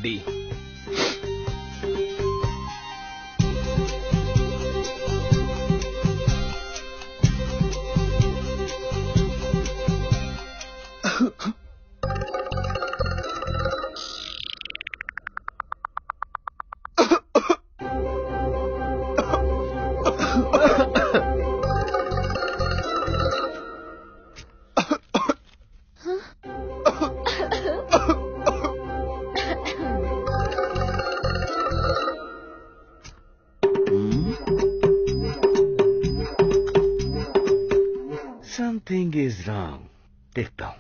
D. Something is wrong. देखता हूँ।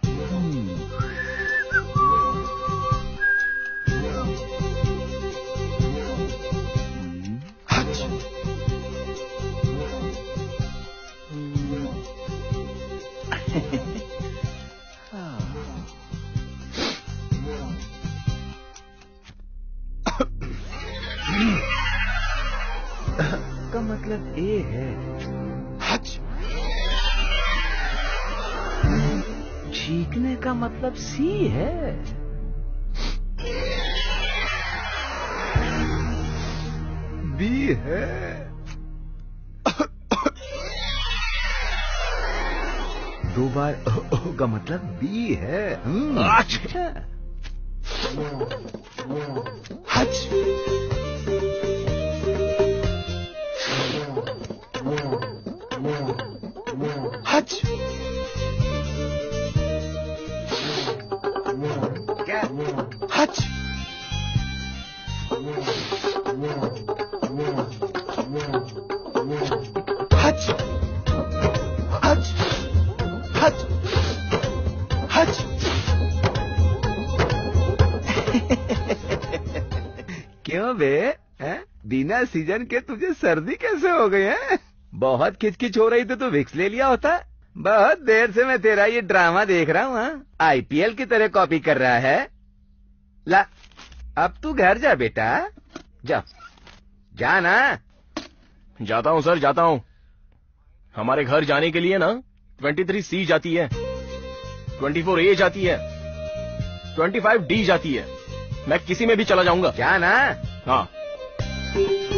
का मतलब ए है। छींकने का मतलब सी है। बी है। दो बार का मतलब बी है। अच्छा। हच। हच। क्या? हच। हच। हच। हच। हच। क्यों बे? हैं? बिना सीजन के तुझे सर्दी कैसे हो गई है? बहुत खिचखिच हो रही थी तो विक्स ले लिया होता। बहुत देर से मैं तेरा ये ड्रामा देख रहा हूँ। हाँ? आईपीएल की तरह कॉपी कर रहा है। ला, अब तू घर जा बेटा। जा, जा ना। जाता हूँ सर, जाता हूँ। हमारे घर जाने के लिए ना 23C जाती है, 24A जाती है, 25D जाती है। मैं किसी में भी चला जाऊंगा। जा ना। हाँ।